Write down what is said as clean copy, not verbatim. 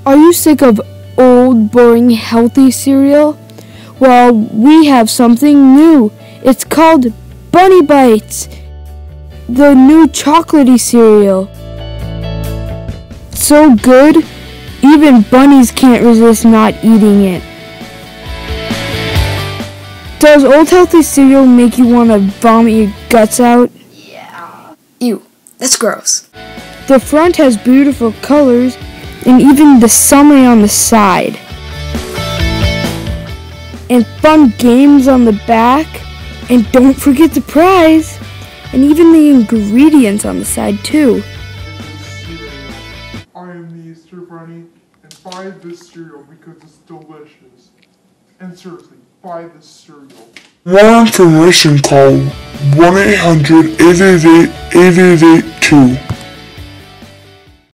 Are you sick of old, boring, healthy cereal? Well, we have something new. It's called Bunny Bites, the new chocolatey cereal. So good, even bunnies can't resist not eating it. Does old healthy cereal make you want to vomit your guts out? Yeah. Ew, that's gross. The front has beautiful colors and even the summary on the side. And fun games on the back. And don't forget the prize. And even the ingredients on the side too. I am the Easter Bunny, and buy this cereal because it's delicious. And seriously, buy this cereal. More information, call 1-800-888-8882.